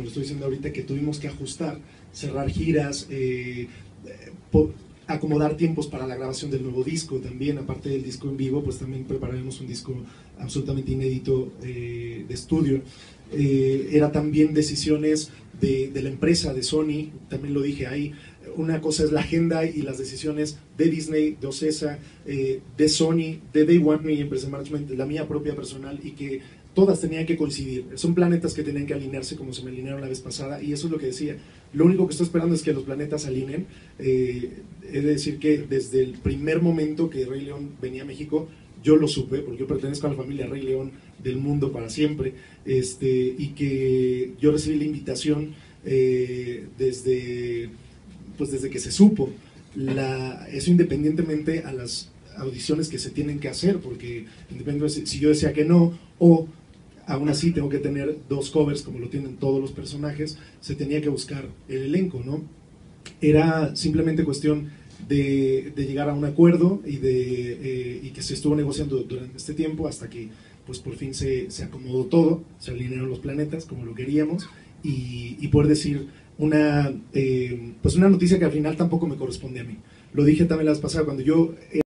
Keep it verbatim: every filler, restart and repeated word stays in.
lo estoy diciendo ahorita, que tuvimos que ajustar, cerrar giras, eh, po, acomodar tiempos para la grabación del nuevo disco también, aparte del disco en vivo, pues también prepararemos un disco absolutamente inédito eh, de estudio. Eh, era también decisiones de, de la empresa, de Sony, también lo dije ahí. Una cosa es la agenda y las decisiones de Disney, de Ocesa, eh, de Sony, de Day One, mi empresa de management, de la mía propia personal, y que todas tenían que coincidir. Son planetas que tenían que alinearse como se me alinearon la vez pasada, y eso es lo que decía. Lo único que estoy esperando es que los planetas se alineen. Eh, he de decir que desde el primer momento que Rey León venía a México, yo lo supe, porque yo pertenezco a la familia Rey León del mundo para siempre, este, y que yo recibí la invitación eh, desde, pues desde que se supo, la, eso independientemente a las audiciones que se tienen que hacer, porque independientemente si yo decía que no, o aún así tengo que tener dos covers como lo tienen todos los personajes, se tenía que buscar el elenco, ¿no? Era simplemente cuestión de, de llegar a un acuerdo y, de, eh, y que se estuvo negociando durante este tiempo hasta que pues por fin se, se acomodó todo, se alinearon los planetas como lo queríamos, y, y poder decir una, eh, pues una noticia que al final tampoco me corresponde a mí. Lo dije también la vez pasada, cuando yo